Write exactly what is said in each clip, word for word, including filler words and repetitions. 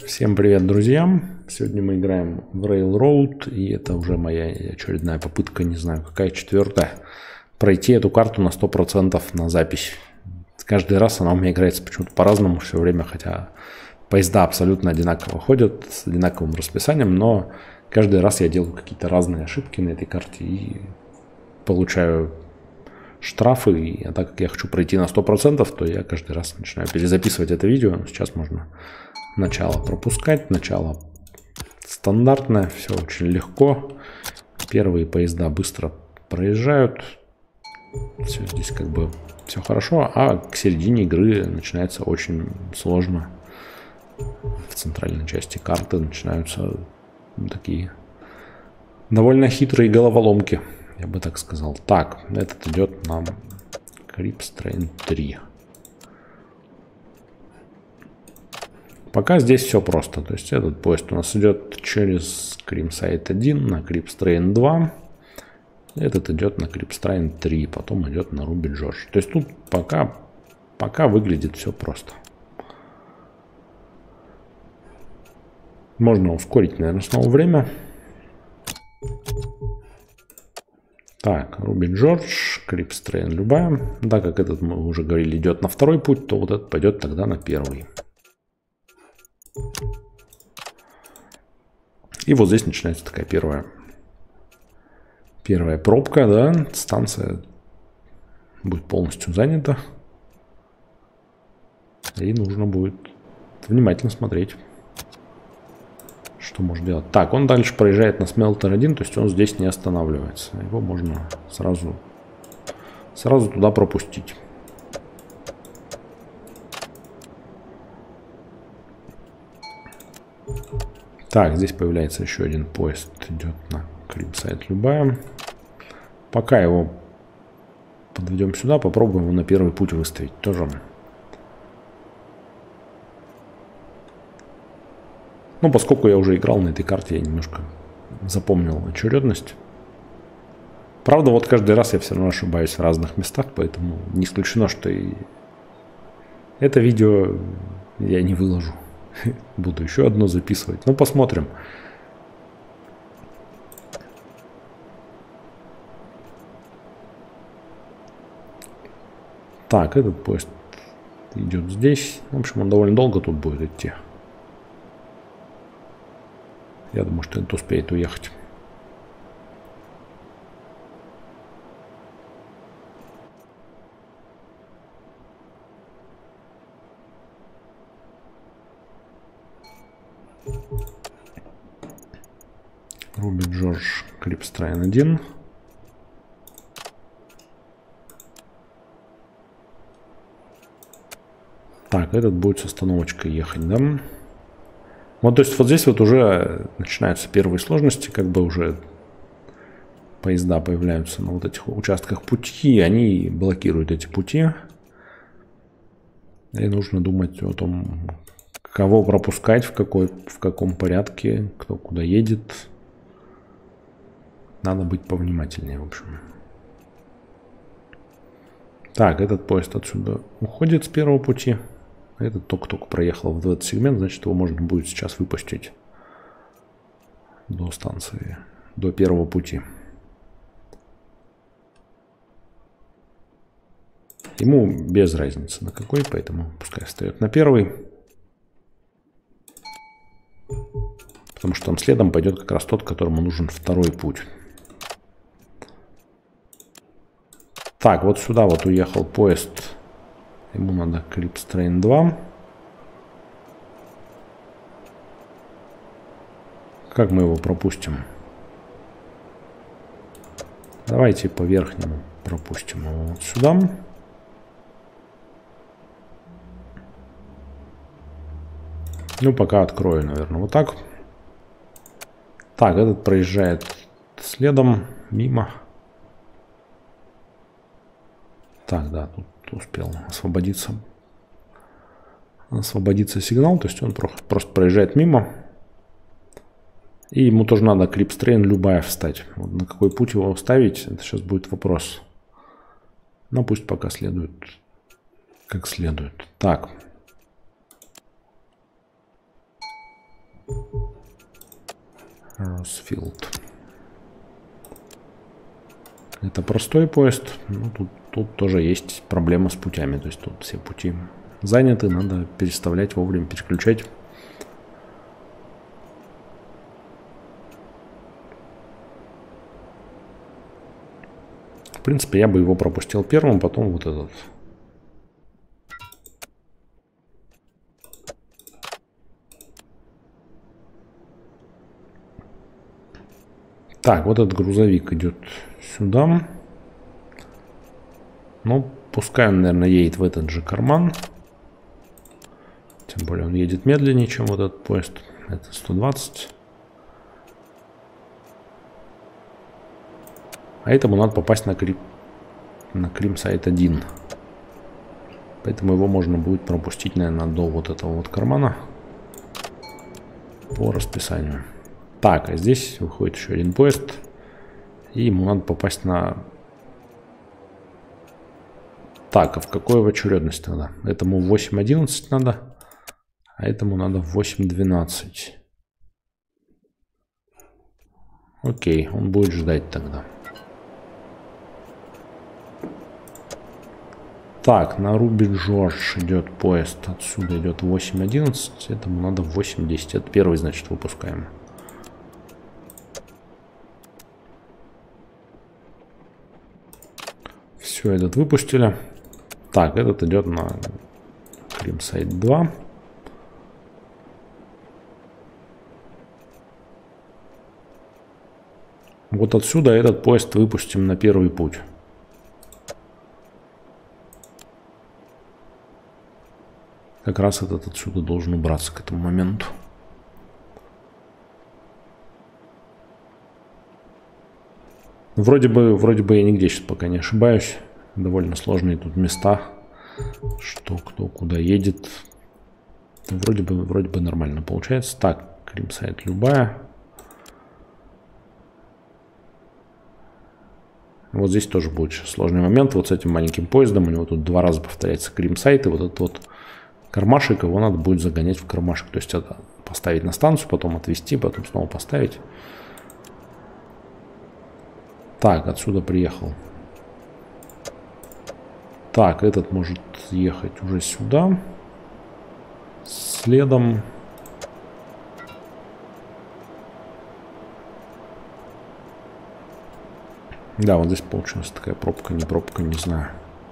Всем привет, друзья! Сегодня мы играем в Railroad, и это уже моя очередная попытка, не знаю, какая четвертая, пройти эту карту на сто процентов на запись. Каждый раз она у меня играется почему-то по-разному все время, хотя поезда абсолютно одинаково ходят, с одинаковым расписанием, но каждый раз я делаю какие-то разные ошибки на этой карте и получаю штрафы. А так как я хочу пройти на сто процентов, то я каждый раз начинаю перезаписывать это видео. Сейчас можно начало пропускать, начало стандартное, все очень легко. Первые поезда быстро проезжают. Все здесь как бы все хорошо, а к середине игры начинается очень сложно. В центральной части карты начинаются такие довольно хитрые головоломки, я бы так сказал. Так, этот идет на Cripps Train три. Пока здесь все просто. То есть этот поезд у нас идет через Crimside один на Cripps Train два. Этот идет на Cripps Train три. Потом идет на Руби Джордж. То есть тут пока, пока выглядит все просто. Можно ускорить, наверное, снова время. Так, Руби Джордж, Cripps Train любая. Так как этот, мы уже говорили, идет на второй путь, то вот этот пойдет тогда на первый. И вот здесь начинается такая первая, первая пробка, да, станция будет полностью занята. И нужно будет внимательно смотреть, что можно делать. Так, он дальше проезжает на Smelter один, то есть он здесь не останавливается. Его можно сразу, сразу туда пропустить. Так, здесь появляется еще один поезд, идет на Cripside любая. Пока его подведем сюда, попробуем его на первый путь выставить тоже. Ну, поскольку я уже играл на этой карте, я немножко запомнил очередность. Правда, вот каждый раз я все равно ошибаюсь в разных местах, поэтому не исключено, что и это видео я не выложу. Буду еще одно записывать. Ну, посмотрим. Так, этот поезд идет здесь. В общем, он довольно долго тут будет идти. Я думаю, что этот успеет уехать. Руби Джордж, Cripps Train один. Так, этот будет с остановочкой ехать, да? Вот, то есть вот здесь вот уже начинаются первые сложности, как бы уже поезда появляются на вот этих участках пути, и они блокируют эти пути. И нужно думать о том, кого пропускать, в, какой, в каком порядке, кто куда едет. Надо быть повнимательнее, в общем. Так, этот поезд отсюда уходит с первого пути. Этот только-только проехал в этот сегмент, значит, его можно будет сейчас выпустить до станции, до первого пути. Ему без разницы на какой, поэтому пускай встает на первый. Потому что там следом пойдет как раз тот, которому нужен второй путь. Так, вот сюда вот уехал поезд. Ему надо Cripps Train два. Как мы его пропустим? Давайте по верхнему пропустим его вот сюда. Ну, пока открою, наверное, вот так. Так, этот проезжает следом, мимо. Так, да, тут успел освободиться. Освободиться сигнал, то есть он просто проезжает мимо. И ему тоже надо Cripps Train любая встать. Вот на какой путь его ставить, это сейчас будет вопрос. Но пусть пока следует как следует. Так. Росфилд. Это простой поезд. Ну, тут, тут тоже есть проблема с путями. То есть тут все пути заняты. Надо переставлять вовремя, переключать. В принципе, я бы его пропустил первым, потом вот этот. Так, вот этот грузовик идет сюда. Ну, пускай он, наверное, едет в этот же карман. Тем более он едет медленнее, чем вот этот поезд. Это сто двадцать. А этому надо попасть на, Кри... на Кримсайд один. Поэтому его можно будет пропустить, наверное, до вот этого вот кармана. По расписанию. Так, а здесь выходит еще один поезд. И ему надо попасть на... Так, а в какой в очередности надо? Этому в восемь одиннадцать надо, а этому надо в восемь двенадцать. Окей, он будет ждать тогда. Так, на Руби Джордж идет поезд. Отсюда идет восемь одиннадцать. Этому надо в восемь десять. Это первый, значит, выпускаем. Все, этот выпустили. Так, этот идет на Кримсайд два. Вот отсюда этот поезд выпустим на первый путь. Как раз этот отсюда должен убраться к этому моменту. Вроде бы, вроде бы я нигде сейчас пока не ошибаюсь. Довольно сложные тут места. Что, кто, куда едет. Вроде бы, вроде бы нормально получается. Так, Кримсайд любая. Вот здесь тоже будет сейчас сложный момент. Вот с этим маленьким поездом. У него тут два раза повторяется Кримсайд. И вот этот вот кармашек, его надо будет загонять в кармашек. То есть это поставить на станцию, потом отвезти, потом снова поставить. Так, отсюда приехал. Так, этот может ехать уже сюда. Следом. Да, вот здесь получилась такая пробка, не пробка, не знаю.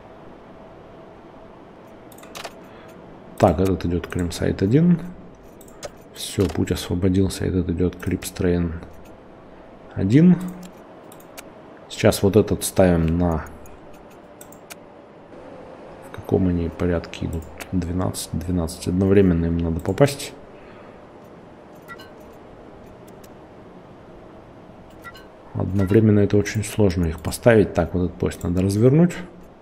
Так, этот идет Кримсайд один. Все, путь освободился. Этот идет Крипстрейн один. Сейчас вот этот ставим на... В каком они порядке идут? двенадцать, двенадцать. Одновременно им надо попасть. Одновременно это очень сложно их поставить. Так, вот этот поезд надо развернуть.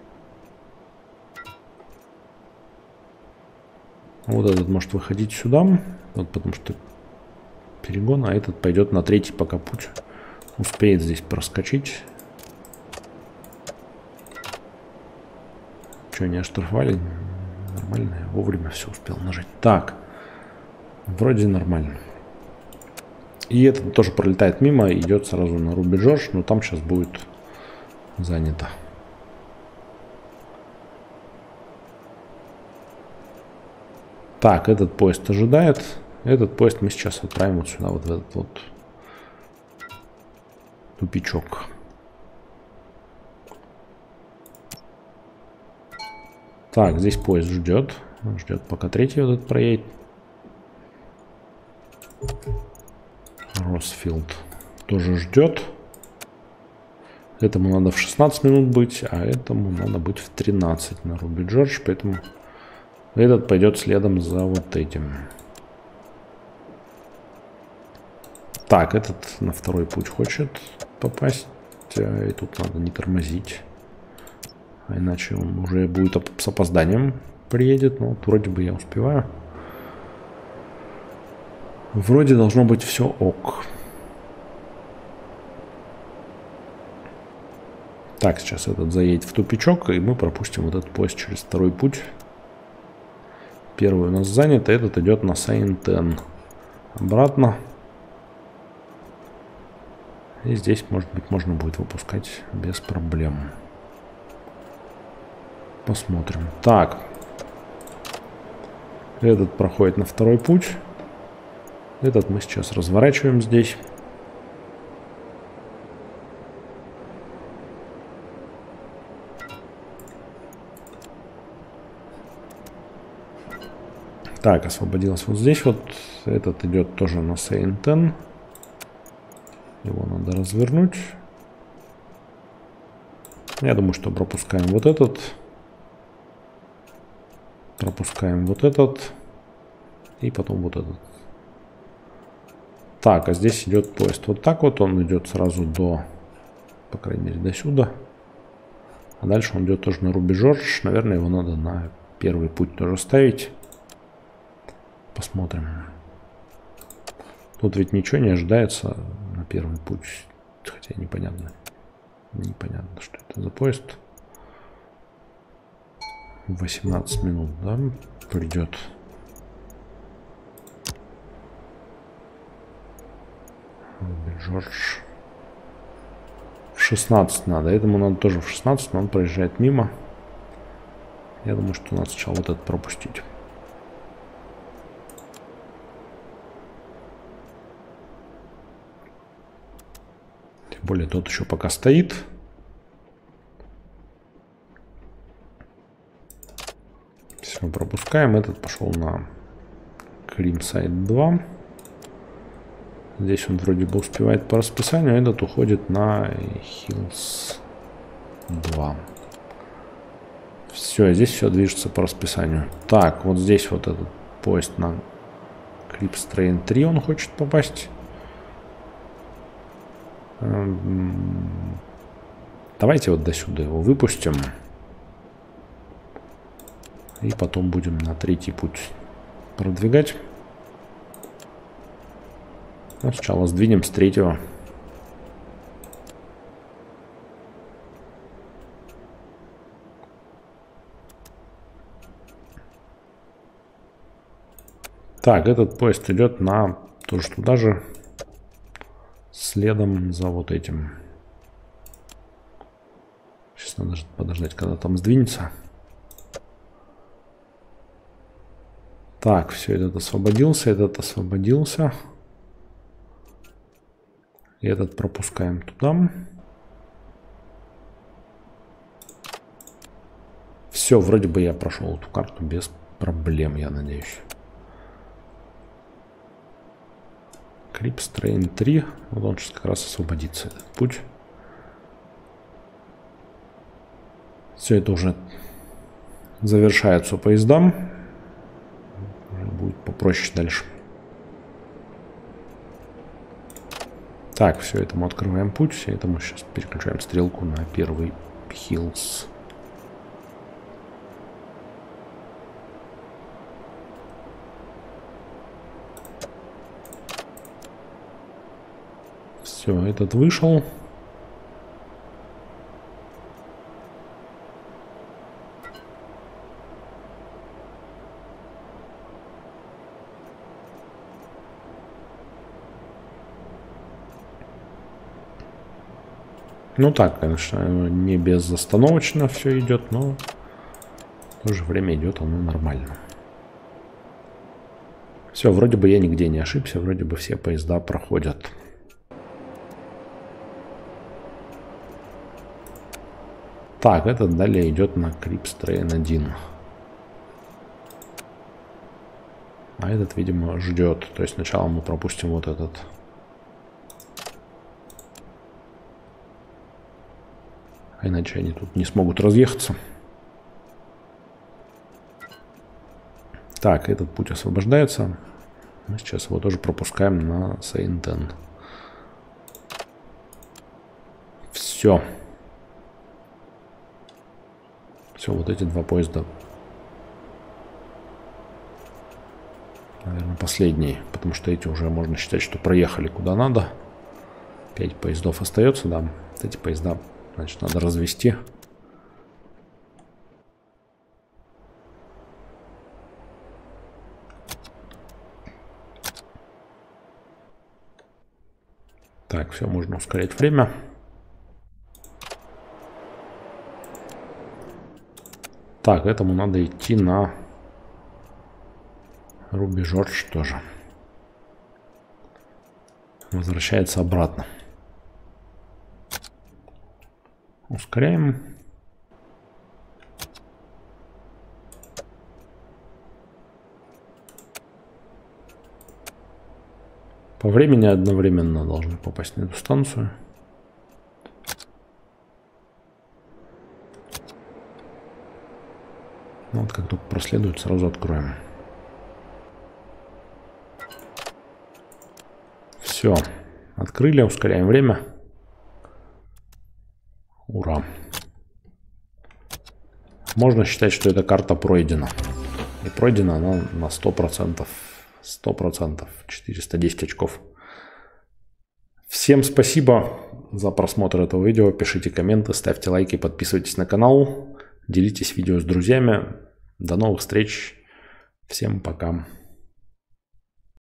Вот этот может выходить сюда. Вот потому что перегон. А этот пойдет на третий пока путь. Успеет здесь проскочить. Что, не оштрафовали? Нормально, я вовремя все успел нажать. Так, вроде нормально. И этот тоже пролетает мимо, идет сразу на Руби Джордж, но там сейчас будет занято. Так, этот поезд ожидает. Этот поезд мы сейчас отправим вот сюда, вот в этот вот тупичок. Так, здесь поезд ждет. Ждет, пока третий вот этот проедет. Росфилд тоже ждет. Этому надо в шестнадцать минут быть, а этому надо быть в тринадцать на Руби Джордж. Поэтому этот пойдет следом за вот этим. Так, этот на второй путь хочет попасть. И тут надо не тормозить. А иначе он уже будет с опозданием приедет. Но вот вроде бы я успеваю. Вроде должно быть все ок. Так, сейчас этот заедет в тупичок, и мы пропустим вот этот поезд через второй путь. Первый у нас занят, а этот идет на Сейнтен. Обратно. И здесь, может быть, можно будет выпускать без проблем. Посмотрим. Так. Этот проходит на второй путь. Этот мы сейчас разворачиваем здесь. Так, освободилось вот здесь вот. Этот идет тоже на Сейнтен. Его надо развернуть. Я думаю, что пропускаем вот этот. Пропускаем вот этот. И потом вот этот. Так, а здесь идет поезд. Вот так вот он идет сразу до, по крайней мере, до сюда. А дальше он идет тоже на Руби-Жорж. Наверное, его надо на первый путь тоже ставить. Посмотрим. Тут ведь ничего не ожидается на первый путь. Хотя непонятно. Непонятно, что это за поезд. восемнадцать минут, да, придет. Жорж. В шестнадцать надо. Этому надо тоже в шестнадцать, но он проезжает мимо. Я думаю, что надо сначала вот этот пропустить. Тем более тот еще пока стоит. Все, пропускаем. Этот пошел на Кримсайд два. Здесь он вроде бы успевает по расписанию. Этот уходит на Хиллс два. Все, здесь все движется по расписанию. Так, вот здесь вот этот поезд на Клипстрейн три он хочет попасть. Давайте вот до сюда его выпустим. И потом будем на третий путь продвигать. Ну, сначала сдвинем с третьего. Так, этот поезд идет на тоже туда же. Следом за вот этим. Сейчас надо подождать, когда там сдвинется. Так, все, этот освободился, этот освободился. И этот пропускаем туда. Все, вроде бы я прошел эту карту без проблем, я надеюсь. Клипстрейн три. Вот он сейчас как раз освободится, этот путь. Все это уже завершается поездам. Будет попроще дальше. Так, все это мы открываем путь. Все это мы сейчас переключаем стрелку на первый Хиллс. Все, этот вышел. Ну так, конечно, не безостановочно все идет, но в то же время идет оно нормально. Все, вроде бы я нигде не ошибся, вроде бы все поезда проходят. Так, этот далее идет на Клипстрейн один. А этот, видимо, ждет. То есть сначала мы пропустим вот этот. А иначе они тут не смогут разъехаться. Так, этот путь освобождается. Мы сейчас его тоже пропускаем на Сейнтен. Все. Все, вот эти два поезда. Наверное, последние. Потому что эти уже можно считать, что проехали куда надо. Пять поездов остается, да. Вот эти поезда, значит, надо развести. Так, Так, все, можно ускорять время. Так, этому надо идти на Руби Жорж тоже. Возвращается обратно. Ускоряем. По времени одновременно должны попасть на эту станцию. Ну, вот как только проследует, сразу откроем. Все. Открыли, ускоряем время. Ура. Можно считать, что эта карта пройдена. И пройдена она на сто процентов. сто процентов. четыреста десять очков. Всем спасибо за просмотр этого видео. Пишите комменты, ставьте лайки, подписывайтесь на канал. Делитесь видео с друзьями. До новых встреч. Всем пока.